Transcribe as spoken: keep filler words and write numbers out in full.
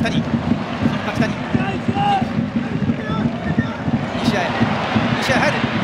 谷、その柿谷、西谷へ、西谷入る。